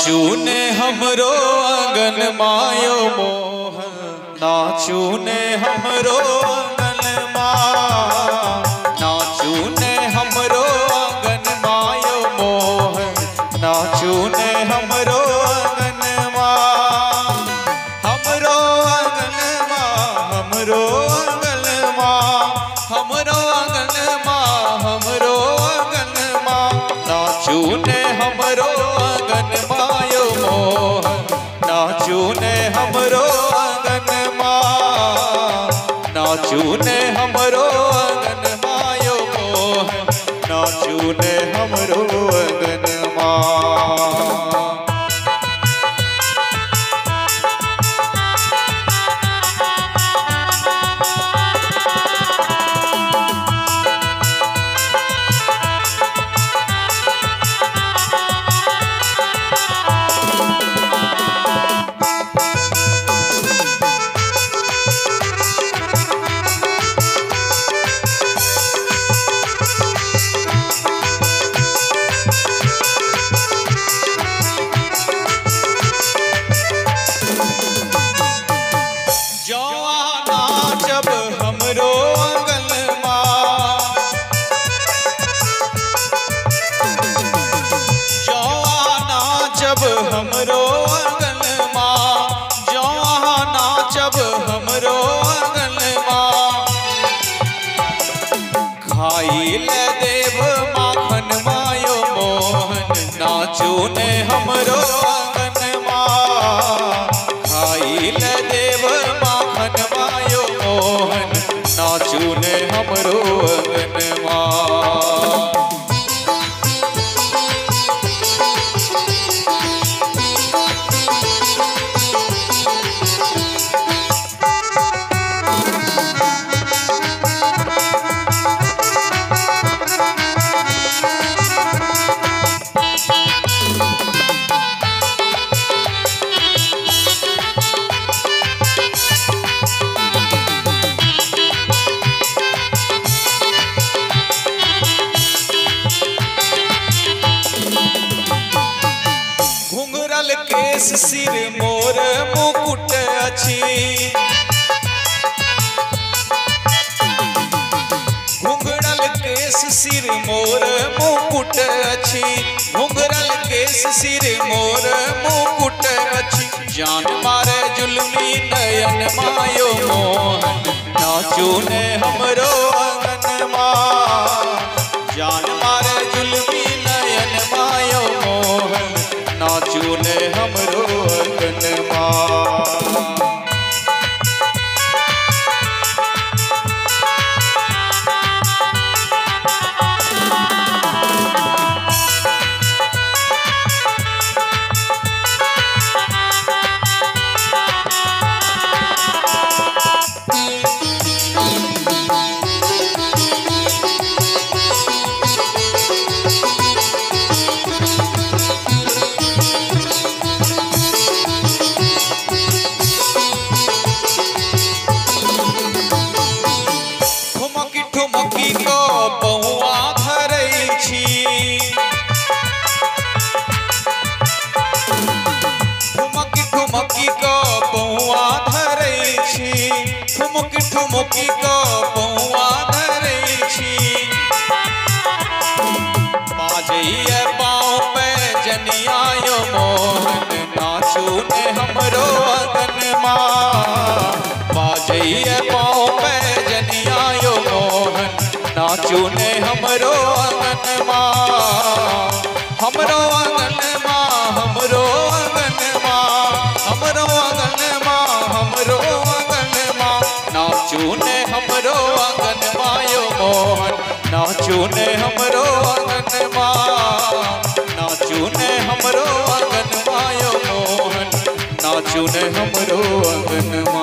नाचू ने हमरो आंगन मायो मोहन, नाचू ने हमरो आंगन माँ, नाचू ने हमरो आंगन मायो मोहन, नाचू ने हमरो आंगन माँ, हमरो आंगन माँ, हमरो आंगन माँ, हमरो आंगन माँ, हमरो आंगन माँ, नाचू ने हमरो आंगन मायो मोहन, नाचू ने हमरो आंगन माँ, नाचू ने हमरो आंगन मायो मोहन, नाचू ने हमरो आंगन माँ। हमरो आंगन माँ जहाँ नाचब हमरो आंगन माँ, खाई ले देव माखन मायो मोहन, नाचू ने हमरो आंगन माँ, खाई ले देव माखन मायो मोहन, नाचू ने हमरो आंगन माँ। केस सिर मोर मुकुट अछि, घुंघरल केस सिर मोर मुकुट अछि, घुंघरल केस सिर मोर मुकुट अछि, जान मारे जुल्मी नयन मायो मोहन, नाचू ने हमरो आंगन माँ, जान मारे जुल्मी नयन मायो मोहन, नाचू ने हमरो आंगन माँ। ठुमुकी ठुमुकी को पौआ धरै छी, बाजैया पाँव पे जनियायो मोहन, नाचू ने हमरो आंगन माँ, बाजैया पाँव पे जनियायो मोहन, नाचू ने हमरो आंगन माँ, हमरो आंगन माँ, हमरो आंगन माँ, हमरो आंगन माँ, हमरो आंगन माँ, नाचू ने हमरो आंगन मायो मोहन, नाचू ने हमरो आंगन माँ, नाचू ने हमरो आंगन मायो मोहन, नाचू ने हमरो आंगन माँ।